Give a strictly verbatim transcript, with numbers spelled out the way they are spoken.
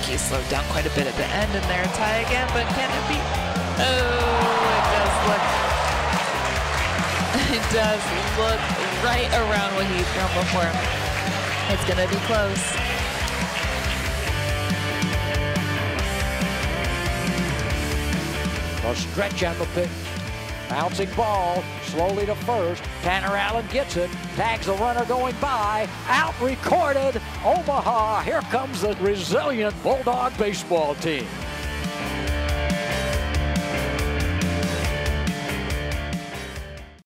he slowed down quite a bit at the end, and they're a tie again, but can it be? Oh, it does look, it does look right around what he's thrown before. It's gonna be close. A stretch on the pitch. Bouncing ball, slowly to first. Tanner Allen gets it, tags the runner going by. Out recorded, Omaha. Here comes the resilient Bulldog baseball team.